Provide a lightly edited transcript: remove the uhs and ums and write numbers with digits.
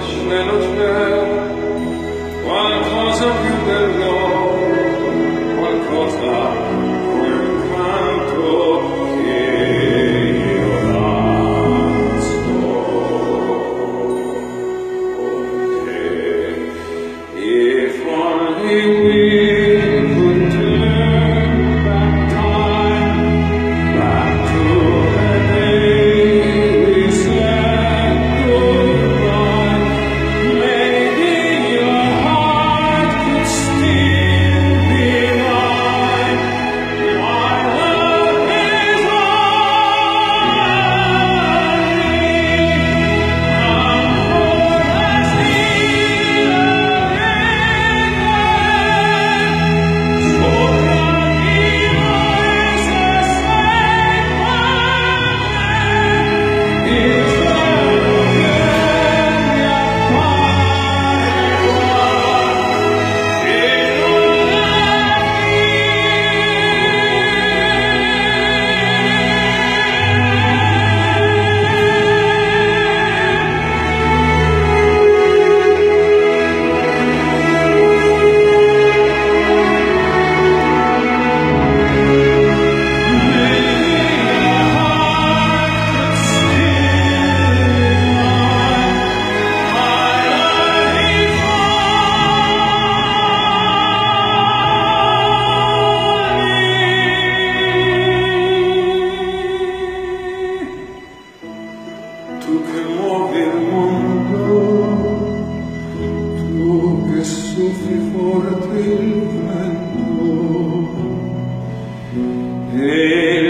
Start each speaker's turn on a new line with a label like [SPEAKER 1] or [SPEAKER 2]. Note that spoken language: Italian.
[SPEAKER 1] cielo c'è qualcosa più bello, qualcosa come un canto che io danzo con te. If only we could turn back time, back to the day we said goodbye, maybe your heart could still be mine. My love is tu che muovi il mondo, tu che soffri forte il vento, e